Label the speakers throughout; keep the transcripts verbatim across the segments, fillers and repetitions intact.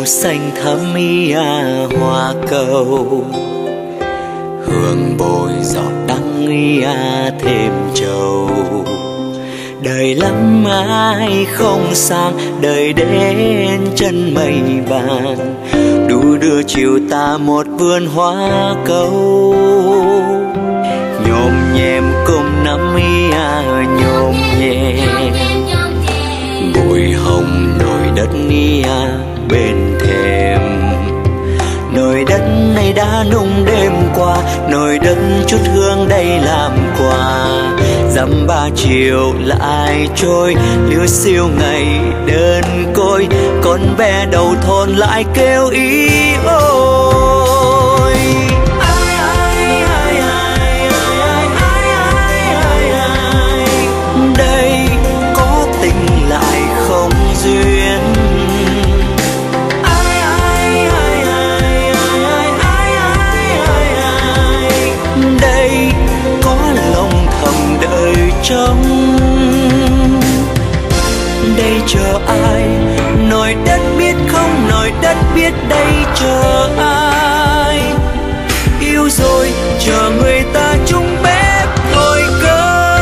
Speaker 1: xanh thắm ý à, hoa cầu hương bồi giọt đắng ý à, thêm trầu. Đời lắm ai không sang, đời đến chân mây vàng, đủ đưa chiều ta một vườn hoa cầu. Nhôm nhem cùng năm ý à, nhôm nhem bụi hồng nồi đất ý à, bên thềm. Nồi đất này đã nung đêm qua, nồi đất chút hương đây làm quà. Dăm ba chiều lại trôi, liêu xiêu ngày đơn côi, con bé đầu thôn lại kêu ý ôi. Ai ai ai ai ai ai ai ai ai, đây có tình lại không duyên. Ai ai ai ai ai ai ai ai ai, đây có lòng thầm đợi trông. Đây chờ ai, nồi đất biết không, nồi đất biết đây chờ ai. Yêu rồi chờ người ta chung bếp thôi cơm.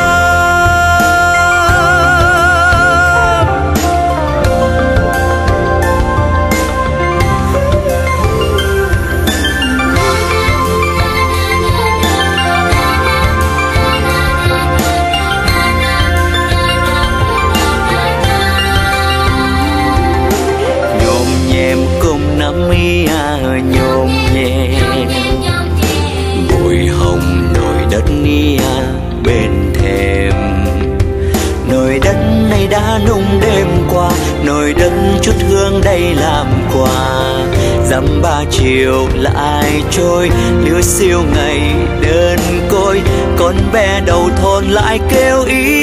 Speaker 1: Năm ý à, nhôm nhem bụi hồng nồi đất ý à, bên thềm. Nồi đất này đã nung đêm qua, nồi đất chút hương đây làm quà. Dăm ba chiều lại trôi, liêu xiêu ngày đơn côi, con bé đầu thôn lại kêu ý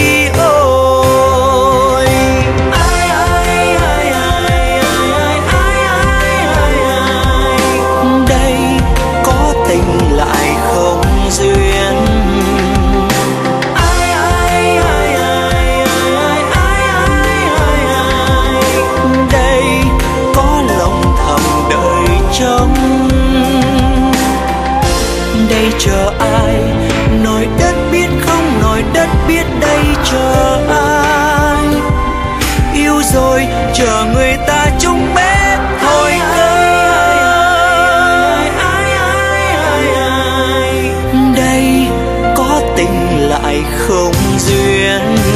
Speaker 1: ôi. Ai ai ai ai ai ai ai ai ai, đây có tình lại không duyên. Ai ai ai ai ai ai ai ai ai, đây có lòng thầm đợi trông. Đây chờ ai, nồi đất biết không, nồi đất biết đây chờ ai. Yêu rồi chờ người ta chung bếp thôi ơi. Đây có tình lại không duyên.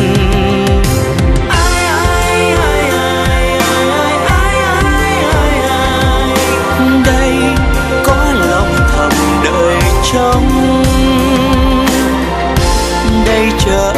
Speaker 1: Ai ai ai ai ai ai ai ai ai, đây có lòng thầm đợi trông. Đây chờ